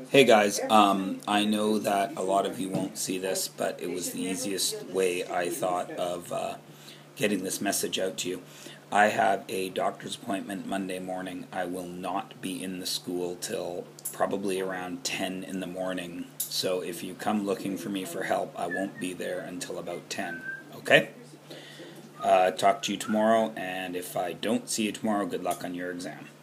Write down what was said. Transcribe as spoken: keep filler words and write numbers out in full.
Hey guys, um, I know that a lot of you won't see this, but it was the easiest way I thought of uh, getting this message out to you. I have a doctor's appointment Monday morning. I will not be in the school till probably around ten in the morning. So if you come looking for me for help, I won't be there until about ten. Okay? Uh, talk to you tomorrow, and if I don't see you tomorrow, good luck on your exam.